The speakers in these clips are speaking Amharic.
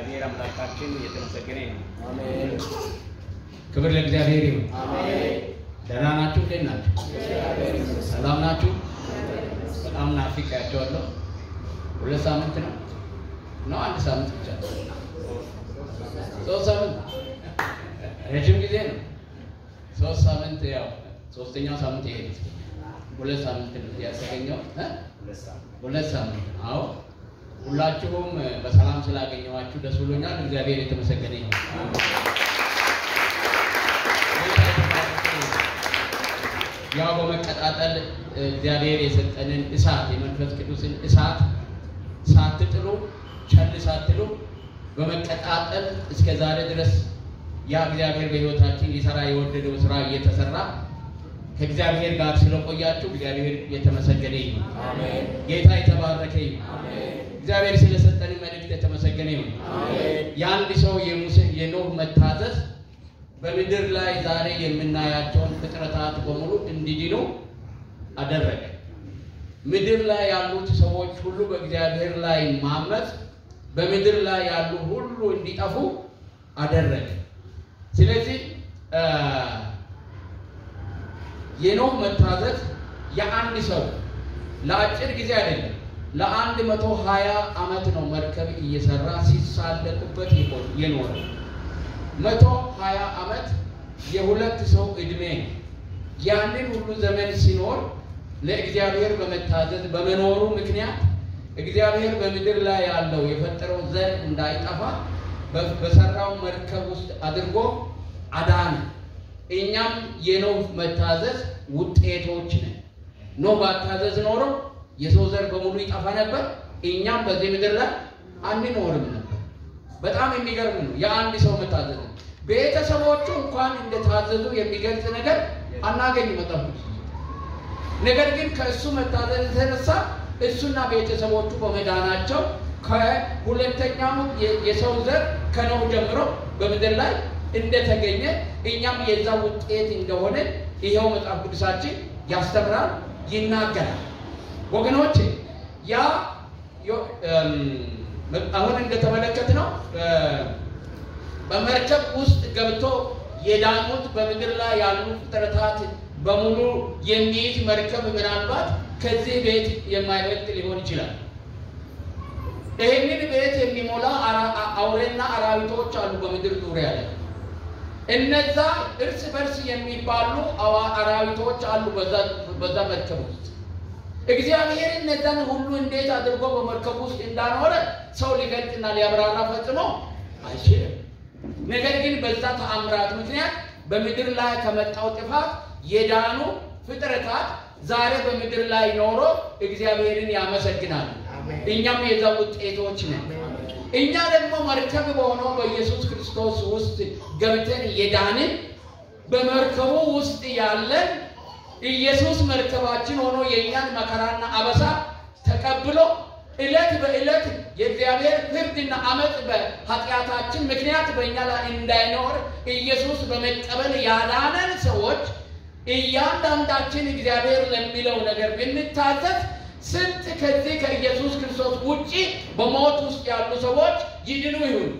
እግዚአብሔር አምላካችን የተመሰገነ ይሁን። አሜን። ክብር ለእግዚአብሔር ይሁን። አሜን። ደህና ናችሁ? እንዴት ናችሁ? ሰላም ናችሁ? በጣም ናፍቄያችኋለሁ። 2 ሳምንት ነው አንድ ሳምንት ብቻ 3 ሳምንት ረጅም ጊዜ ነው። 3 ሳምንት ያው 3ኛው ሳምንት ይሄ 2 ሳምንት ነው ያሰገኘው 2 ሳምንት። አዎ ሁላችሁም በሰላም ስላገኘኋችሁ ደስ ብሎኛል። እግዚአብሔር የተመሰገነ ይሁን። ያው በመቀጣጠል እግዚአብሔር የሰጠንን እሳት የመንፈስ ቅዱስን እሳት ሳትጥሉ ቸል ሳትሉ በመቀጣጠል እስከ ዛሬ ድረስ ያ እግዚአብሔር በሕይወታችን ሊሰራ የወደደው ስራ እየተሰራ ከእግዚአብሔር ጋር ስለቆያችሁ እግዚአብሔር የተመሰገነ ይሁን። አሜን። ጌታ የተባረከ ይሁን። አሜን። እግዚአብሔር ስለሰጠን መልእክት የተመሰገነ ይሁን። አሜን። የአንድ ሰው የሙሴ የኖህ መታዘዝ በምድር ላይ ዛሬ የምናያቸውን ፍጥረታት በሙሉ እንዲድኑ አደረገ። ምድር ላይ ያሉት ሰዎች ሁሉ በእግዚአብሔር ላይ ማመጽ በምድር ላይ ያሉ ሁሉ እንዲጠፉ አደረገ። ስለዚህ የኖህ መታዘዝ የአንድ ሰው ለአጭር ጊዜ አይደለም ለ120 ዓመት ነው መርከብ እየሰራ ሲሳለቁበት የኖረ 120 ዓመት የሁለት ሰው እድሜ ያንን ሁሉ ዘመን ሲኖር ለእግዚአብሔር በመታዘዝ በመኖሩ ምክንያት እግዚአብሔር በምድር ላይ ያለው የፈጠረው ዘር እንዳይጠፋ በሰራው መርከብ ውስጥ አድርጎ አዳነ። እኛም የኖህ መታዘዝ ውጤቶች ነን። ኖህ ባታዘዝ ኖሮ የሰው ዘር በሙሉ ይጠፋ ነበር። እኛም በዚህ ምድር ላይ አንኖርም ነበር። በጣም የሚገርም ነው የአንድ ሰው መታዘዝ። ቤተሰቦቹ እንኳን እንደታዘዙ የሚገልጽ ነገር አናገኝም መጽሐፍ ቅዱስ። ነገር ግን ከእሱ መታዘዝ የተነሳ እሱና ቤተሰቦቹ በመዳናቸው ከሁለተኛው የሰው ዘር ከኖህ ጀምሮ በምድር ላይ እንደተገኘ እኛም የዛ ውጤት እንደሆነ ይሄው መጽሐፍ ቅዱሳችን ያስተምራል፣ ይናገራል። ወገኖቼ ያ አሁን እንደተመለከትነው በመርከብ ውስጥ ገብቶ የዳኑት በምድር ላይ ያሉ ፍጥረታት በሙሉ የሚይዝ መርከብ ምናልባት ከዚህ ቤት የማይበልጥ ሊሆን ይችላል። ይህንን ቤት የሚሞላ አውሬና አራዊቶች አሉ በምድር ዙሪያ ላይ። እነዛ እርስ በርስ የሚባሉ አራዊቶች አሉ በዛ መርከብ ውስጥ። እግዚአብሔር እነዛን ሁሉ እንዴት አድርጎ በመርከብ ውስጥ እንዳኖረ ሰው ሊገልጽና ሊያብራራ ፈጽሞ አይችልም። ነገር ግን በዛ ተአምራት ምክንያት በምድር ላይ ከመጣው ጥፋት የዳኑ ፍጥረታት ዛሬ በምድር ላይ ኖሮ እግዚአብሔርን ያመሰግናሉ። እኛም የዛ ውጤቶች ነን። እኛ ደግሞ መርከብ በሆነው በኢየሱስ ክርስቶስ ውስጥ ገብተን የዳንን በመርከቡ ውስጥ ያለን ኢየሱስ መርከባችን ሆኖ የኛን መከራና አበሳ ተቀብሎ እለት በእለት የእግዚአብሔር ፍርድና አመጽ በኃጢአታችን ምክንያት በእኛ ላይ እንዳይኖር ኢየሱስ በመቀበል ያዳነን ሰዎች እያንዳንዳችን እግዚአብሔር ለሚለው ነገር ብንታዘዝ ስንት ከዚህ ከኢየሱስ ክርስቶስ ውጪ በሞት ውስጥ ያሉ ሰዎች ይድኑ ይሁን።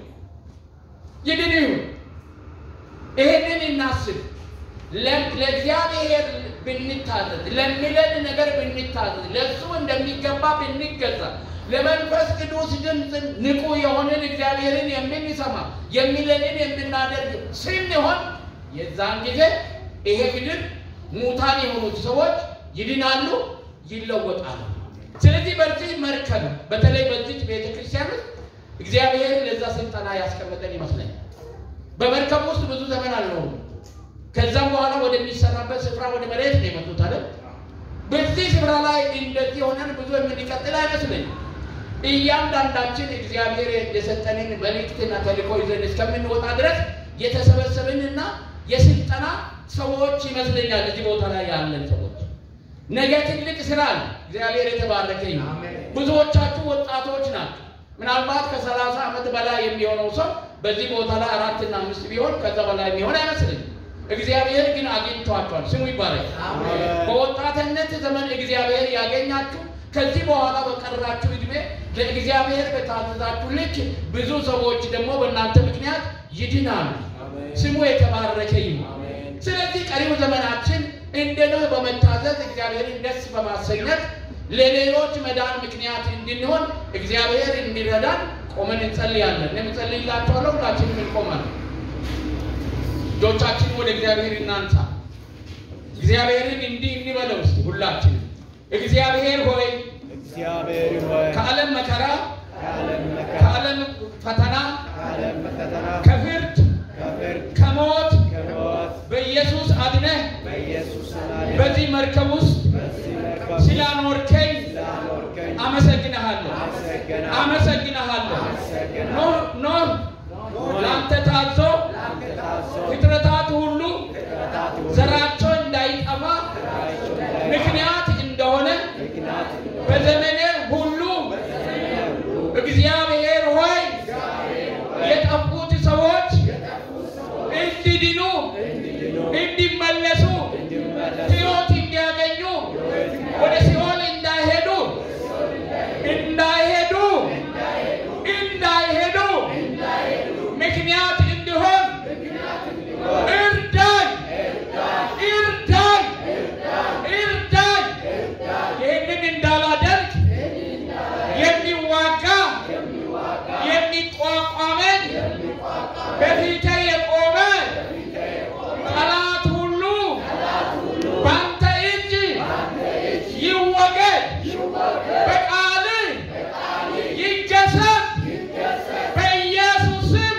ይሄንን እናስብ። ለእግዚአብሔር ብንታዘዝ ለሚለን ነገር ብንታዘዝ ለሱ እንደሚገባ ብንገዛ ለመንፈስ ቅዱስ ድምፅ ንቁ የሆነን እግዚአብሔርን የምንሰማ የሚለንን የምናደርግ ስንሆን የዛን ጊዜ ይሄ ምድር ሙታን የሆኑት ሰዎች ይድናሉ፣ ይለወጣሉ። ስለዚህ በዚህ መርከብ በተለይ በዚህ ቤተክርስቲያን እግዚአብሔር ለዛ ስልጣና ያስቀመጠን ይመስላል። በመርከብ ውስጥ ብዙ ዘመን አለው። ከዛም በኋላ ወደሚሰራበት ስፍራ ወደ መሬት ነው የመጡት አይደል? በዚህ ስፍራ ላይ እንደዚህ ሆነን ብዙ የምንቀጥል አይመስለኝም። እያንዳንዳችን እግዚአብሔር የሰጠንን መልእክትና ተልእኮ ይዘን እስከምንወጣ ድረስ የተሰበሰብንና የስልጣና ሰዎች ይመስለኛል። እዚህ ቦታ ላይ ያለን ሰዎች ነገ ትልቅ ስራ አለ። እግዚአብሔር የተባረከ ይሁን። ብዙዎቻችሁ ወጣቶች ናችሁ። ምናልባት ከ30 ዓመት በላይ የሚሆነው ሰው በዚህ ቦታ ላይ 4 እና 5 ቢሆን ከዛ በላይ የሚሆን አይመስልም። እግዚአብሔር ግን አግኝቷቸዋል። ስሙ ይባረክ። በወጣትነት ዘመን እግዚአብሔር ያገኛችሁ ከዚህ በኋላ በቀራችሁ እድሜ ለእግዚአብሔር በታዘዛችሁ ልክ ብዙ ሰዎች ደግሞ በእናንተ ምክንያት ይድናሉ። ስሙ የተባረከ ይሁን። ስለዚህ ቀሪው ዘመናችን እንደነው በመታዘዝ እግዚአብሔርን ደስ በማሰኘት ለሌሎች መዳን ምክንያት እንድንሆን እግዚአብሔር እንዲረዳን ቆመን እንጸልያለን። እንጸልይላችኋለሁ። ሁላችንም እንቆማለን። እጆቻችንን ወደ እግዚአብሔር እናንሳ። እግዚአብሔርን እንዲህ እንበለው እስቲ ሁላችንም። እግዚአብሔር ሆይ ከዓለም መከራ ከዓለም ፈተና ከፍርድ ከሞት በኢየሱስ አድነህ በዚህ መርከብ ውስጥ ስላኖርከኝ አመሰግንሃለሁ። ኖህ ላንተ ታዞ ፍጥረታት ሁሉ ዘራቸው እንዳይጠፋ ምክንያት እንደሆነ በዘመኔ ሁሉ እግዚአብሔር ሆይ የጠፉት ሰዎች እንዲድኑ እንዲመለሱ ሕይወት እንዲያገኙ ወደ ሲኦል እንዳይሄዱ ምክንያት እንዲሆን እርዳኝ። ይህንን እንዳላደርግ የሚዋጋ የሚቋቋመን በፊቴ የቆመ ጠላት ሁሉ በአንተ እጅ ይወገድ፣ በቃል ይገሰጽ። በኢየሱስ ስም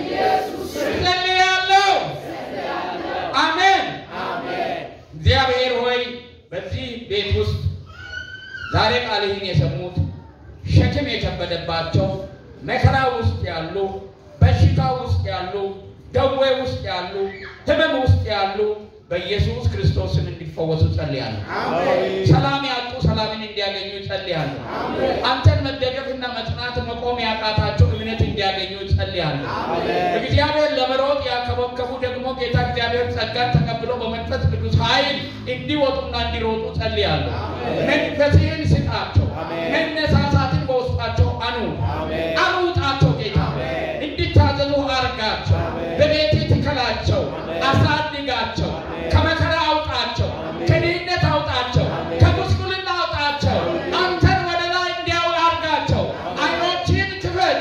ጸልያለሁ። አሜን። እግዚአብሔር ሆይ በዚህ ቤት ውስጥ ዛሬ ቃልህን የሰሙት ሸክም የከበደባቸው መከራ ውስጥ ያሉ፣ በሽታ ውስጥ ያሉ፣ ደዌ ውስጥ ያሉ፣ ሕመም ውስጥ ያሉ በኢየሱስ ክርስቶስ ስም እንዲፈወሱ ጸልያለሁ። ሰላም ያጡ ሰላምን እንዲያገኙ ጸልያለሁ። አንተን መደገፍና መጽናት መቆም ያቃታቸው እምነት እንዲያገኙ ጸልያለሁ። እግዚአብሔር ለመሮጥ ያከበከቡ ደግሞ ጌታ እግዚአብሔር ጸጋን ተቀብለው በመንፈስ ቅዱስ ኃይል እንዲወጡና እንዲሮጡ ጸልያለሁ። መንፈስህን ስጣቸው። መነሳሳትን በውስጣቸው አኑጣቸው። ጌታ እንዲታዘዙ አርጋቸው። በቤት ትከላቸው፣ አሳድጋቸው። ከመከራ አውጣቸው፣ ከድህነት አውጣቸው፣ ከጉስቁልና አውጣቸው። አንተን ወደ ላይ እንዲያው አርጋቸው። አይኖችን ክፈት።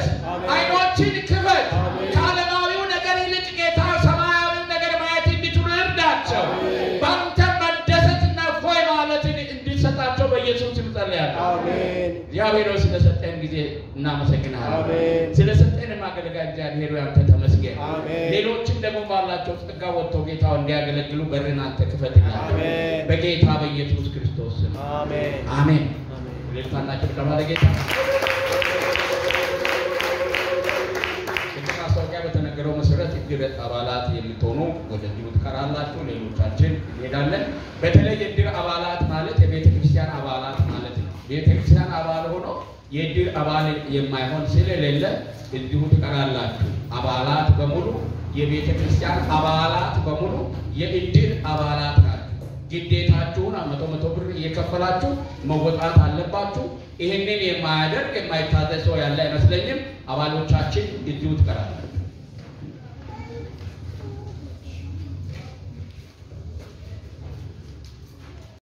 ከዓለማዊው ነገር ይልቅ ጌታ ሰማያዊው ነገር ማየት እንዲችሉ እርዳቸው። በአንተ መደሰትና ፎይ ማለትን እንዲሰጣቸው በኢየሱስ ስም ጸልያለሁ። እግዚአብሔር ሆይ ስለሰጠን ጊዜ እናመሰግናለን። ስለሰጠን ማገልገያ እግዚአብሔር ሆይ አንተ ተመስገን። ሌሎችም ደግሞ ባላቸው ጸጋ ወጥተው ጌታው እንዲያገለግሉ በርን አንተ ክፈትላቸው በጌታ በኢየሱስ ክርስቶስ ስም አሜን። ለታናችሁ ተባለ ጌታ ማስታወቂያ በተነገረው መሰረት እድር አባላት የምትሆኑ ወደዚሁ ትቀራላችሁ። ሌሎቻችን እንሄዳለን። በተለይ የእድር አባላት ማለት የቤተ ክርስቲያን አባላት ማለት ነው። ቤተ ክርስቲያን አባል ሆኖ የእድር አባል የማይሆን ስለሌለ እዚሁ ትቀራላችሁ። አባላት በሙሉ የቤተ ክርስቲያን አባላት በሙሉ የእድር አባላት ናቸው። ግዴታችሁን መቶ ብር እየከፈላችሁ መወጣት አለባችሁ። ይሄንን የማያደርግ የማይታዘዝ ሰው ያለ አይመስለኝም። አባሎቻችን እዚሁ ትቀራላችሁ።